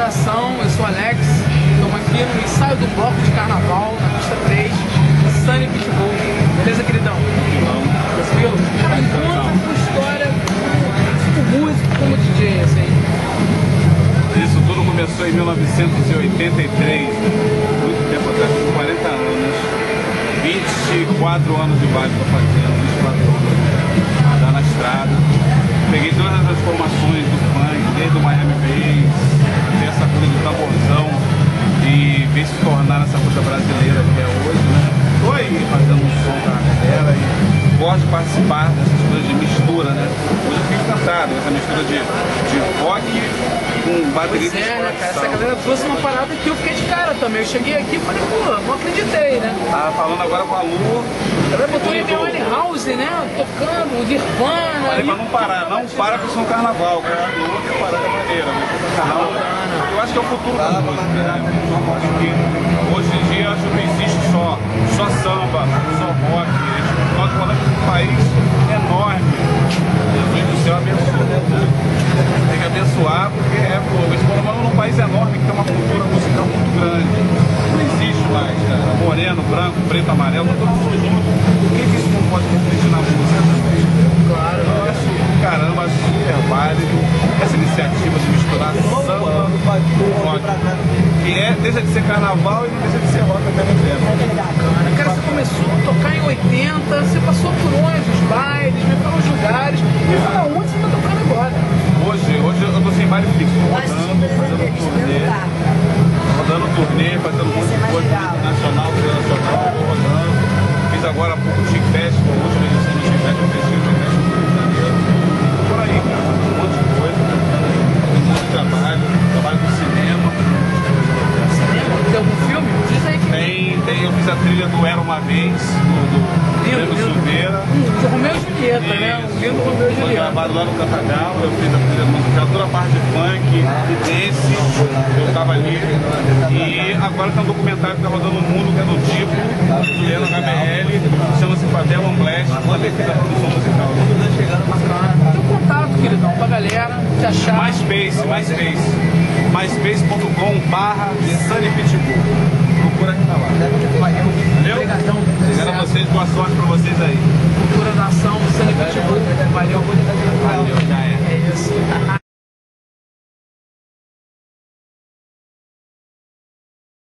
apresentação, eu sou o Alex, estamos aqui no ensaio do bloco de carnaval, na pista 3, Sunny Pitbull. Beleza, queridão? Tranquilo? Cara, conta a tua história como músico, como DJ, assim. Isso tudo começou em 1983, muito tempo atrás, com 40 anos. 24 anos de baile estou fazendo, 24 anos, andar na estrada. Peguei todas as transformações do funk, desde o Miami Bass, até essa coisa do tamborzão, e veio se tornar essa coisa brasileira que é hoje, né? Estou aí fazendo um som pra galera e gosto de participar dessas coisas de mistura, né? Hoje eu fico encantado, essa mistura de rock com bateria de né, cara? Essa galera trouxe uma parada que eu fiquei de cara também. Eu cheguei aqui e falei, pô, não acreditei, né? Tava falando agora com a Lu. Ela botou em House, né? Tocando, o Nirvana. Falei pra não parar, não para com o som carnaval, cara. Lu tem parada maneira, né? Carnaval. Eu acho que é o futuro da música, né? Hoje em dia acho que não existe só samba, só rock. Nós falamos de um país enorme. Jesus do céu abençoa. Tem que abençoar porque eles moram num país enorme que tem uma cultura musical muito grande. Não existe mais, cara. Moreno, branco, preto, amarelo, todos juntos. Por que isso não pode competir na música também? Claro. Eu acho, caramba, super válido essa iniciativa de misturar samba com rock. Que deixa de ser carnaval e não deixa de ser rock até no tempo. Cara, você começou a tocar em 80, você passou por onde? Os bailes, me fala os lugares. Me fala onde você tá tocando agora. Hoje eu tô sem baile fixo, rodando turnê, fazendo um monte de coisa internacional, internacional, rodando. Fiz agora há pouco o Chic Festival, a última edição do Chic Festival, por aí, cara, um monte de coisa, um monte de trabalho com cinema. Tem algum filme? Diz aí que tem, eu fiz a trilha do Era Uma Vez, do Leno Silveira. De Romeu e Julieta, né? O lindo Romeu e Foi Julieta. gravado lá no Cantagalo, eu fiz a trilha musical, toda a parte de funk, e desse, eu tava ali. E agora tem um documentário que tá rodando no mundo, que é do tipo, do Leno HBL, chama-se Favela Blast, também fiz a produção musical. Bacana. Tem um contato, queridão, pra galera te achar. myspace.com/Sunny Pitbull. Procura que tá lá. Valeu? Obrigado a vocês, boa sorte.